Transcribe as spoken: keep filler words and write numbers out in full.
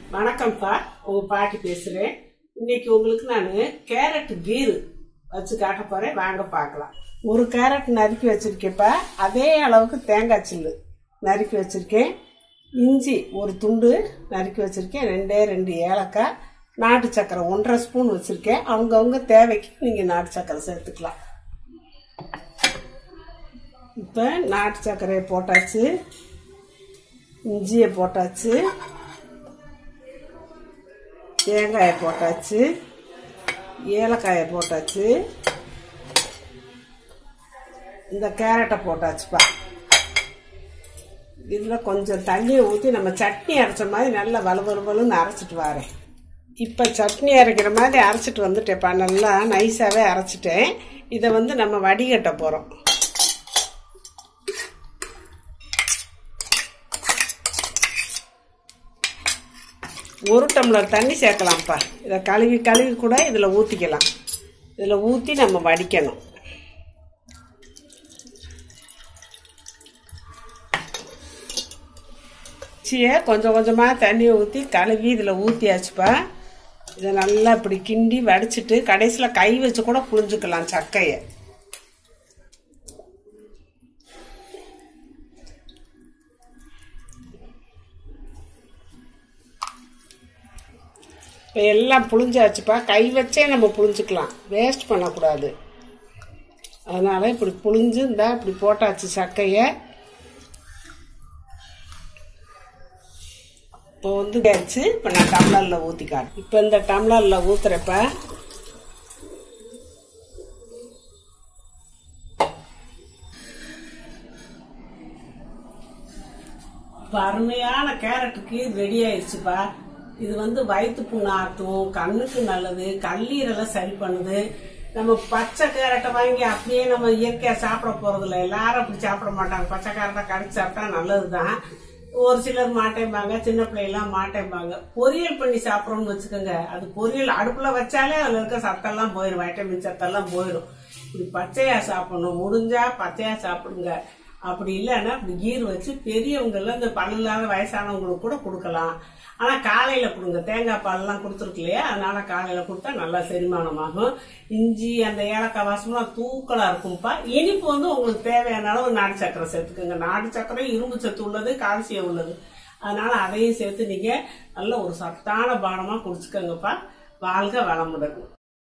வணக்கம்ப்பா, உங்க பாட்டி பேசுறேன். இன்னைக்கு உங்களுக்கு நான் கேரட் கீரு வச்சு காட்ட போறேன். வாங்க பார்க்கலாம். ஒரு கேரட் நறுக்கி வச்சிருக்கேன்ப்பா. அதே அளவுக்கு தேங்காய் சில்லு நறுக்கி வச்சிருக்கேன். இஞ்சி ஒரு துண்டு நறுக்கி வச்சிருக்கேன். ரெண்டே ரெண்டு ஏலக்காய், நாட்டு சக்கரை ஒன்றரை ஸ்பூன் வச்சிருக்கேன். அவங்கவுங்க தேவைக்கு நீங்க நாட்டு சக்கரை சேர்த்துக்கலாம். இப்போ நாட்டு சர்க்கரையை போட்டாச்சு, இஞ்சியை போட்டாச்சு, தேங்காயை போட்டாச்சு, ஏலக்காயை போட்டாச்சு, இந்த கேரட்டை போட்டாச்சுப்பா. இதில் கொஞ்சம் தண்ணியை ஊற்றி நம்ம சட்னி அரைச்ச மாதிரி நல்லா வலுவலுவலுன்னு அரைச்சிட்டு வரேன். இப்போ சட்னி அரைக்கிற மாதிரி அரைச்சிட்டு வந்துட்டேன்ப்பா. நல்லா நைஸாகவே அரைச்சிட்டேன். இதை வந்து நம்ம வடிகட்ட போகிறோம். ஒரு டம்ளர் தண்ணி சேர்க்கலாம்ப்பா. இதை கழுவி கழுவி கூட இதில் ஊற்றிக்கலாம். இதில் ஊற்றி நம்ம வடிக்கணும். சியை கொஞ்சம் கொஞ்சமாக தண்ணியை ஊற்றி கழுவி இதில் ஊற்றியாச்சுப்பா. இதை நல்லா இப்படி கிண்டி வடிச்சிட்டு கடைசியில் கை வச்சு கூட புழிஞ்சுக்கலாம் சக்கையை. இப்போ எல்லாம் புழிஞ்சாச்சுப்பா. கை வச்சே நம்ம புழிஞ்சிக்கலாம், வேஸ்ட் பண்ணக்கூடாது. அதனால் இப்படி புழிஞ்சு இருந்தா இப்படி போட்டாச்சு சக்கையை. இப்போ வந்து ஆச்சு. இப்போ நான் டம்ளரில் ஊற்றி காட்டு. இப்போ இந்த டம்ளரில் ஊற்றுறப்ப இப்போ அருமையான கேரட்டுக்கு ரெடி ஆயிடுச்சுப்பா. இது வந்து வயிற்று புண்ணு ஆற்றும், கண்ணுக்கு நல்லது, கல்லீரலை சரி பண்ணுது. நம்ம பச்சை கேரட்டை வாங்கி அப்படியே நம்ம இயற்கையா சாப்பிட போறது இல்லை. எல்லாரும் அப்படி சாப்பிட மாட்டாங்க. பச்சை கேரட்டை கடிச்சு சாப்பிட்டா நல்லதுதான். ஒரு சிலர் மாட்டேம்பாங்க, சின்ன பிள்ளைலாம் மாட்டேம்பாங்க. பொரியல் பண்ணி சாப்பிடணும்னு வச்சுக்கோங்க. அது பொரியல் அடுப்புல வச்சாலே அதுல இருக்க சத்தெல்லாம் போயிடும், வைட்டமின் சத்தெல்லாம் போயிடும். இப்படி பச்சையா சாப்பிடணும். முடிஞ்சா பச்சையா சாப்பிடுங்க. அப்படி இல்லைன்னா இப்படி கீர் வச்சு பெரியவங்கள இந்த பல்லு இல்லாத வயசானவங்களுக்கு கூட கொடுக்கலாம். ஆனா காலையில கொடுங்க. தேங்காய் பால் எல்லாம் கொடுத்துருக்கு இல்லையா, அதனால காலையில கொடுத்தா நல்லா செரிமானமாகும். இஞ்சி அந்த ஏலக்காய் வாசம்லாம் தூக்கலா இருக்கும்ப்பா. இனிப்பு வந்து உங்களுக்கு தேவையான அளவு நாட்டு சக்கரை சேர்த்துக்கோங்க. நாட்டு சக்கரை இரும்பு சத்து உள்ளது, கால்சியம் உள்ளது. அதனால அதையும் சேர்த்து நீங்க நல்ல ஒரு சத்தான பானமா குடிச்சுக்கோங்கப்பா. வாழ்க வளமுடன்.